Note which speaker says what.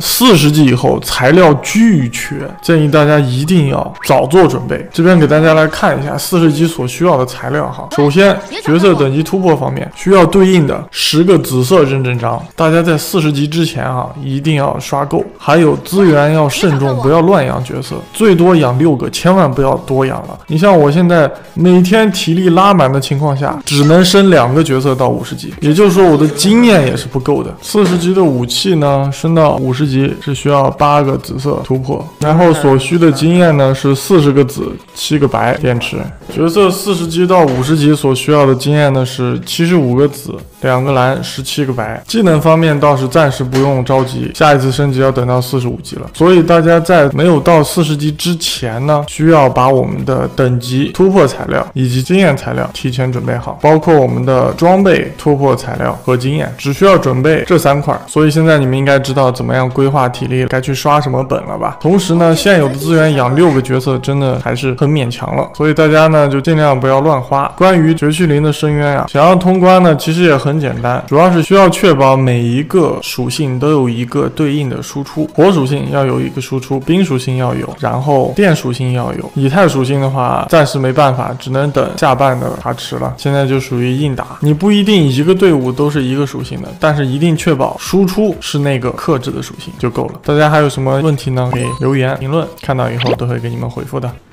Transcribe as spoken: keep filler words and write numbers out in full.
Speaker 1: 四十级以后材料巨缺，建议大家一定要早做准备。这边给大家来看一下四十级所需要的材料哈。首先，角色等级突破方面需要对应的十个紫色认证章，大家在四十级之前哈一定要刷够。还有资源要慎重，不要乱养角色，最多养六个，千万不要多养了。你像我现在每天体力拉满的情况下，只能升两个角色到五十级，也就是说我的经验也是不够的。四十级的武器呢，升到五十级是需要八个紫色突破，然后所需的经验呢是四十个紫，七个白电池。角色四十级到五十级所需要的经验呢是七十五个紫，两个蓝，十七个白。技能方面倒是暂时不用着急，下一次升级要等到四十五级了。所以大家在没有到四十级之前呢，需要把我们的等级突破材料以及经验材料提前准备好，包括我们的装备、突破材料和经验，只需要准备这三块。所以现在你们应该知道怎么样规划体力，该去刷什么本了吧？同时呢，现有的资源养六个角色真的还是很勉强了，所以大家呢就尽量不要乱花。关于绝区零的深渊啊，想要通关呢，其实也很简单，主要是需要确保每一个属性都有一个对应的输出。火属性要有一个输出，冰属性要有，然后电属性要有。以太属性的话，暂时没办法，只能等下半的卡池了。现在就属于硬打，你不一定一个队伍都是一个属性的，但是一定确保输出是那个克制的属性就够了。大家还有什么问题呢？可以留言评论，看到以后都会给你们回复的。